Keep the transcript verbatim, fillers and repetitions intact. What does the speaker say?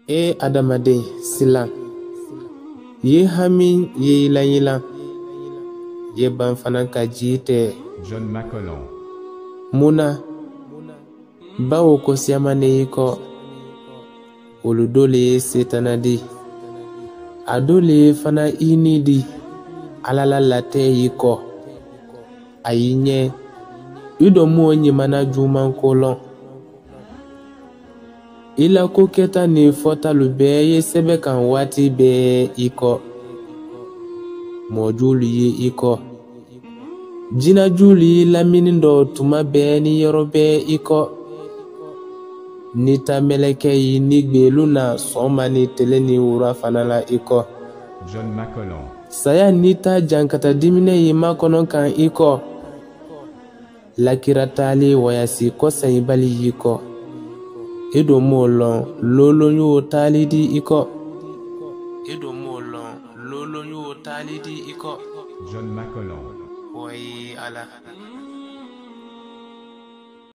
E adamaden silan ye hami ye yilan yilan ye ban fana ka jite John McCollum. Muna bawo ko siamane yiko oludole setanadi adole fana inidi alala late yiko ayinye ido mo nyimana juman kolon ila ko keta ni fota lube ye sebe kan wati be iko mojulu ye iko jina juli lamini do tuma be ni yorobe iko nita meleke yi ni gbelu na soma ni tele ni wura fanala iko John McCollum. saya nita jankata dimine yi makono kan iko lakiratali wayasi ko sayibali yiko edo molon lolo nyu talidi iko edo molon lolo nyu talidi iko John McCollum. Oy ala